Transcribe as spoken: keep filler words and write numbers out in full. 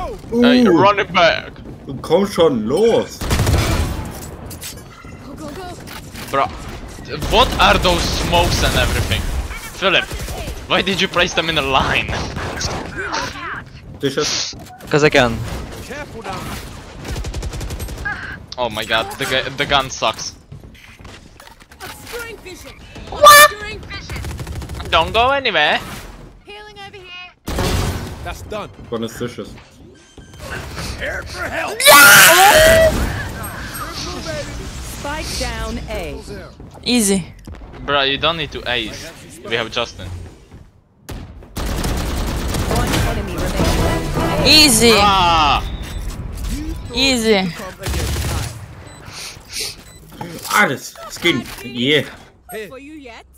Hey, run it back. Komm schon, los! Bro, what are those smokes and everything? Philip, why did you place them in a line? Dishes. Because I can. Oh my god, the, gu the gun sucks. What? Don't go anywhere. Healing over here. That's done. One is dishes. Prepare for help. Spike down A. Easy. Bro, you don't need to ace. We have Justin. One enemy remaining. Easy. Ah! Easy. Ah, das Skin. Yeah. For you yet?